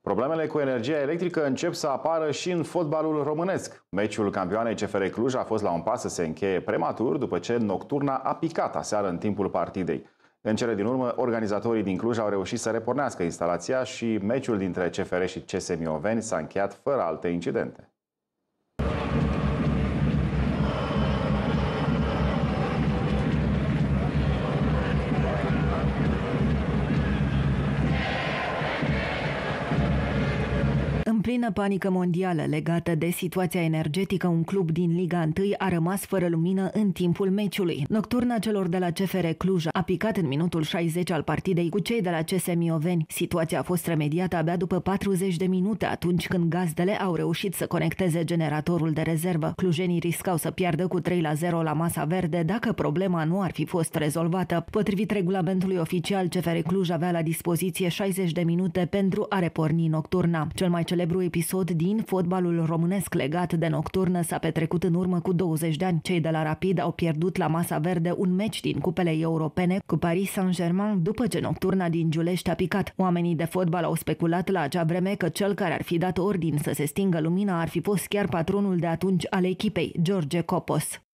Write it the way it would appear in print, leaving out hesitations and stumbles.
Problemele cu energia electrică încep să apară și în fotbalul românesc. Meciul campioanei CFR Cluj a fost la un pas să se încheie prematur după ce nocturna a picat aseară în timpul partidei. În cele din urmă, organizatorii din Cluj au reușit să repornească instalația și meciul dintre CFR și CS Mioveni s-a încheiat fără alte incidente. În plină panică mondială legată de situația energetică, un club din Liga 1 a rămas fără lumină în timpul meciului. Nocturna celor de la CFR Cluj a picat în minutul 60 al partidei cu cei de la CS Mioveni. Situația a fost remediată abia după 40 de minute, atunci când gazdele au reușit să conecteze generatorul de rezervă. Clujenii riscau să piardă cu 3-0 la masa verde dacă problema nu ar fi fost rezolvată. Potrivit regulamentului oficial, CFR Cluj avea la dispoziție 60 de minute pentru a reporni nocturna. Cel mai celebru episod din fotbalul românesc legat de nocturnă s-a petrecut în urmă cu 20 de ani. Cei de la Rapid au pierdut la masa verde un meci din cupele europene cu Paris Saint-Germain după ce nocturna din Giulești a picat. Oamenii de fotbal au speculat la acea vreme că cel care ar fi dat ordin să se stingă lumina ar fi fost chiar patronul de atunci al echipei, George Copos.